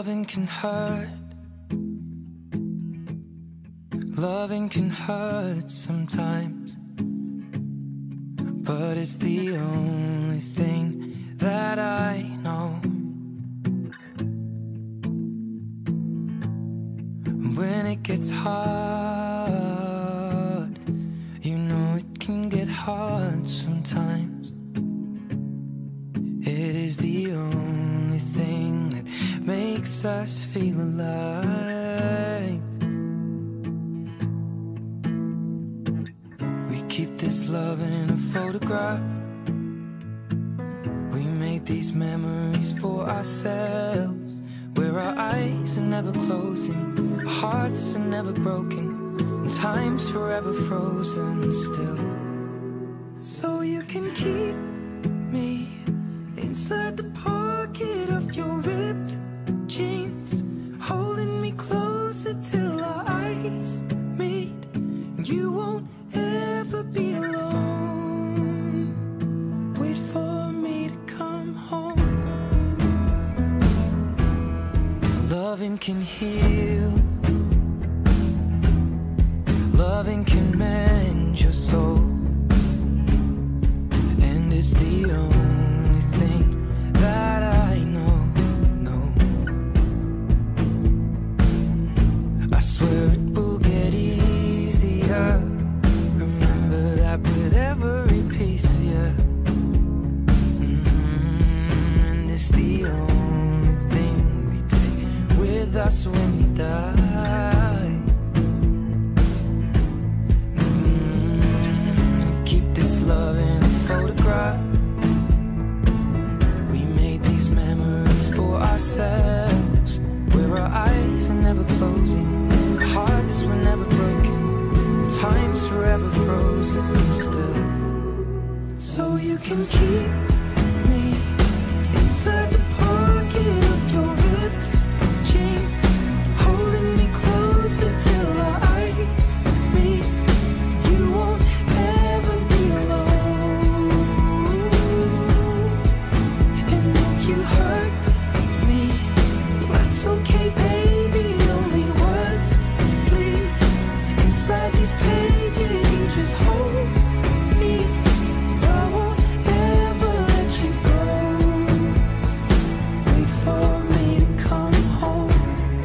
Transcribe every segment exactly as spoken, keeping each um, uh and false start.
Loving can hurt. Loving can hurt sometimes, but it's the only thing that I know. When it gets hard, you know it can get hard sometimes. It is the only thing that makes us feel alive. We keep this love in a photograph. We made these memories for ourselves, where our eyes are never closing, our hearts are never broken, and time's forever frozen still. So you can keep me inside the pocket of your ripped jeans, holding me closer till our eyes meet. You won't ever be alone. Wait for me to come home. Loving can heal. Loving can mend your soul, and it's the only thing that I know, no. I swear it will get easier. Remember that with every piece of you. Mm-hmm. And it's the only thing we take with us when we die. Mm-hmm. Keep this love in a photograph. For ourselves, where our eyes are never closing, our hearts were never broken, time's forever frozen still. So you can keep me inside the pocket of your ripped jeans, holding me closer till our eyes meet. You won't ever be alone. And if you hurt, okay, baby, only words bleed inside these pages. You just hold me. I won't ever let you go. Wait for me to come home.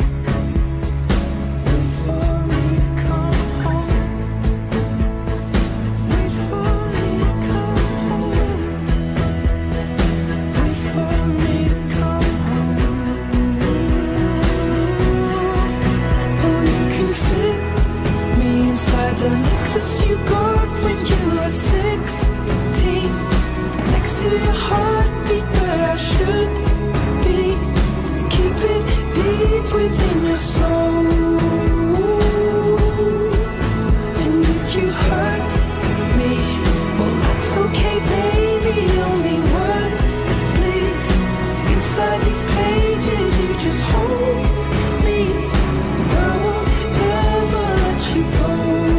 Wait for me to come home. Wait for me to come home. Wait for me to come home. The necklace you got when you were sixteen, next to your heartbeat where I should be. Keep it deep within your soul. And if you hurt me, well that's okay, baby. Only words bleed inside these pages. You just hold me. I won't ever let you go.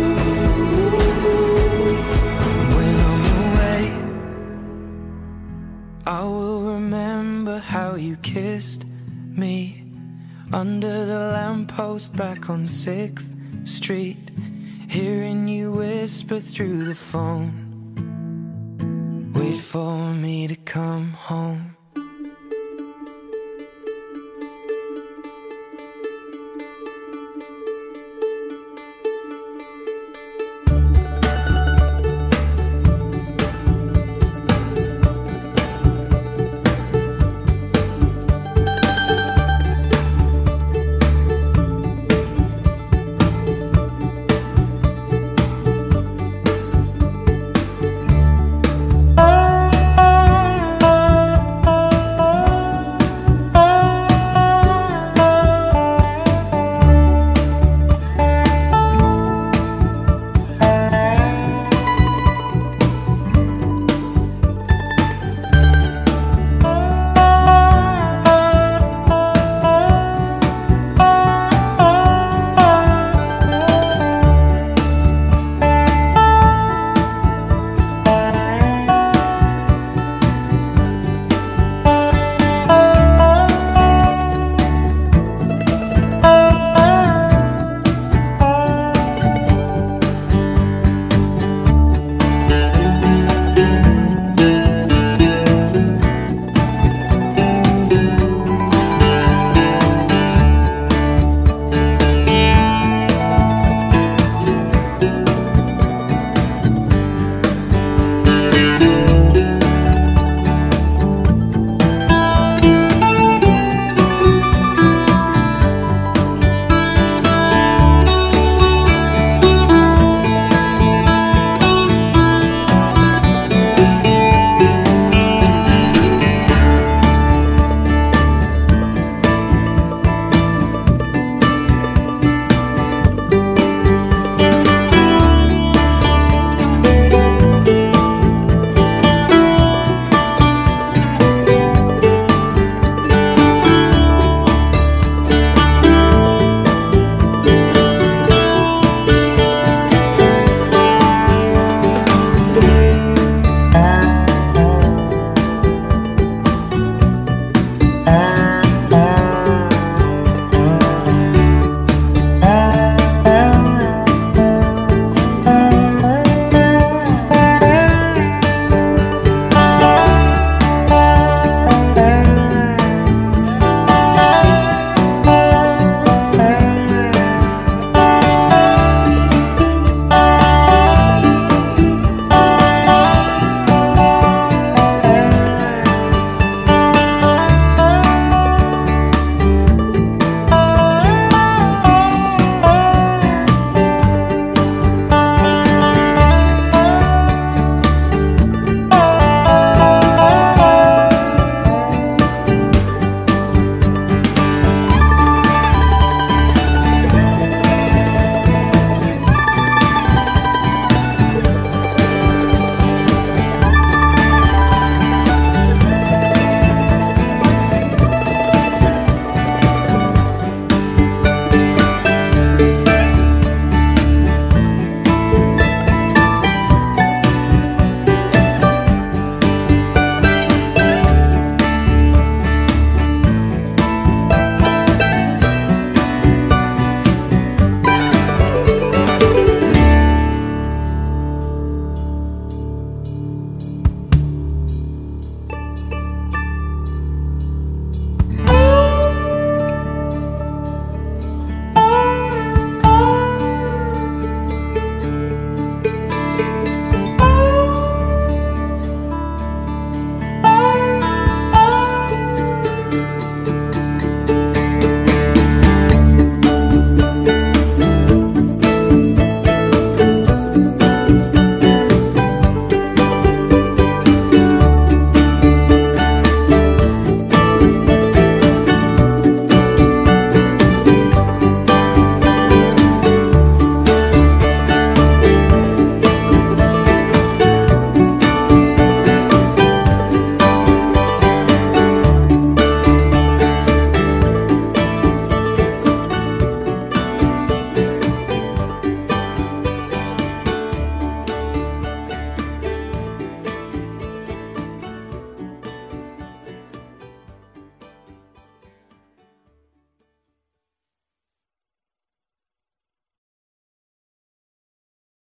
I will remember how you kissed me under the lamppost back on sixth street, hearing you whisper through the phone. Wait for me to come home.